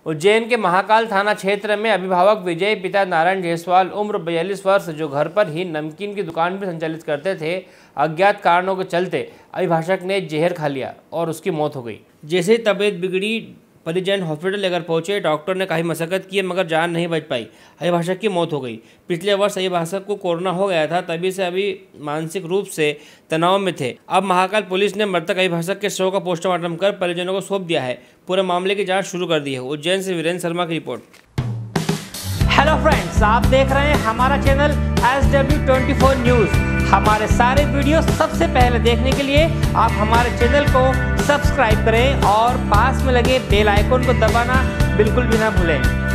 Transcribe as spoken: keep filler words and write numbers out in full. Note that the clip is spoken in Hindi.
उज्जैन के महाकाल थाना क्षेत्र में अभिभावक विजय पिता नारायण जायसवाल उम्र बयालीस वर्ष जो घर पर ही नमकीन की दुकान भी संचालित करते थे, अज्ञात कारणों के चलते अभिभाषक ने जहर खा लिया और उसकी मौत हो गई। जैसे ही तबीयत बिगड़ी, परिजन हॉस्पिटल लेकर पहुंचे। डॉक्टर ने काफ़ी मशक्कत की मगर जान नहीं बच पाई। अभिभाषक की मौत हो गई। पिछले वर्ष अभिभाषक को कोरोना हो गया था, तभी से अभी मानसिक रूप से तनाव में थे। अब महाकाल पुलिस ने मृतक अभिभाषक के शव का पोस्टमार्टम कर परिजनों को सौंप दिया है। पूरे मामले की जांच शुरू कर दी है। उज्जैन से वीरेंद्र शर्मा की रिपोर्ट। हेलो फ्रेंड्स, आप देख रहे हैं हमारा channel S W twenty four news. हमारे सारे वीडियो सबसे पहले देखने के लिए आप हमारे चैनल को सब्सक्राइब करें और पास में लगे बेल आइकन को दबाना बिल्कुल भी ना भूलें।